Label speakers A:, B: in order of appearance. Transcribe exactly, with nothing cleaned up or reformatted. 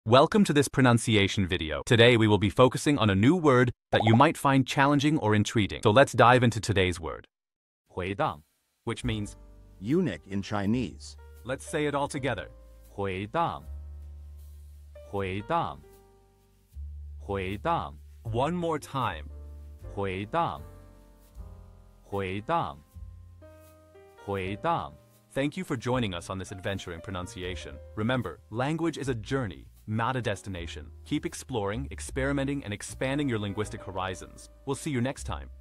A: Welcome to this pronunciation video. Today we will be focusing on a new word that you might find challenging or intriguing. So let's dive into today's word. 回荡, which means
B: eunuch in Chinese.
A: Let's say it all together.
C: 回荡回荡回荡
A: One more time.
C: 回荡回荡回荡
A: Thank you for joining us on this adventure in pronunciation. Remember, language is a journey, not a destination. Keep exploring, experimenting, and expanding your linguistic horizons. We'll see you next time.